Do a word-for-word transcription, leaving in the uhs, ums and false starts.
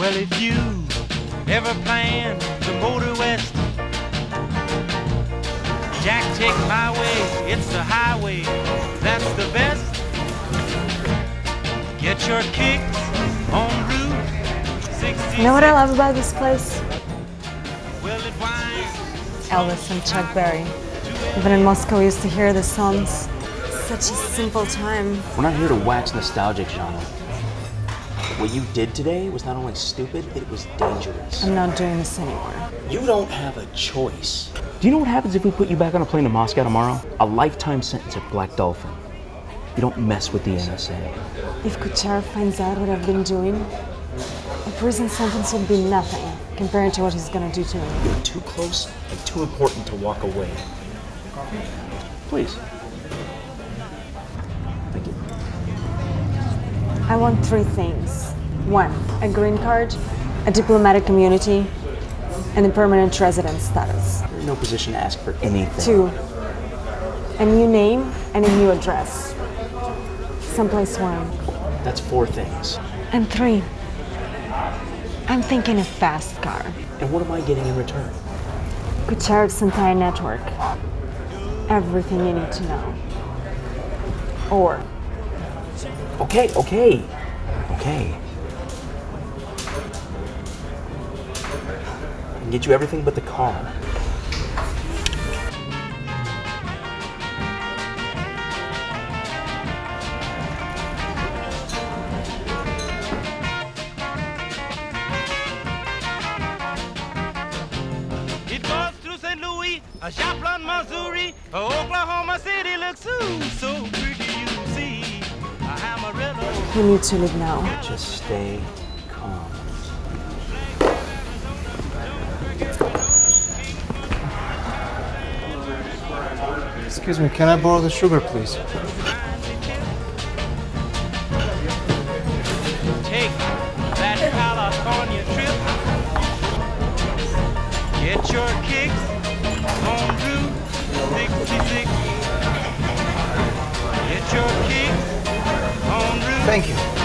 Well, if you ever plan to motor west, Jack, take my way, it's the highway, that's the best. Get your kicks on Route sixty-six. You know what I love about this place? Well, it winds. Elvis and Chuck Berry. Even in Moscow, we used to hear the songs. Such a simple time. We're not here to wax nostalgic, Jana. What you did today was not only stupid, it was dangerous. I'm not doing this anymore. You don't have a choice. Do you know what happens if we put you back on a plane to Moscow tomorrow? A lifetime sentence at Black Dolphin. You don't mess with the N S A. If Kucherov finds out what I've been doing, a prison sentence would be nothing compared to what he's gonna do to me. You're too close and too important to walk away. Please. Thank you. I want three things. One, a green card, a diplomatic immunity, and a permanent resident status. You're in no position to ask for anything. Two, a new name and a new address. Someplace warm. That's four things. And three, I'm thinking a fast car. And what am I getting in return? Kucherov's entire network. Everything you need to know. Or Okay, okay, okay. I can get you everything but the car. It goes through Saint Louis, a Joplin, Missouri, Oklahoma City looks so, so pretty, you see. Amarillo. we need to leave now. Just stay calm. Excuse me, can I borrow the sugar, please? Take that California trip. Get your kicks on Route sixty-six. Get your kicks on Route Thank you.